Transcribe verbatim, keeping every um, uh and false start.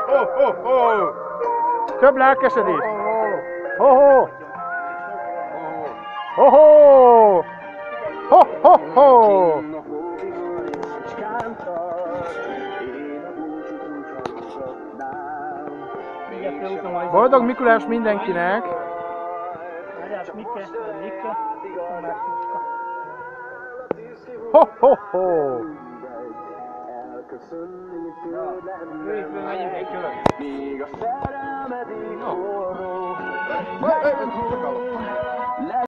ho, ho. Több lelkesedés! Ho-ho! Ho-ho! Ho-ho-ho! Boldog Mikulás mindenkinek! Várjál, Mikke, Mikke, a második. Ho-ho-ho! Megyünk egy kört. Míg a szerelmed így No. forró, Hey, hey, hey,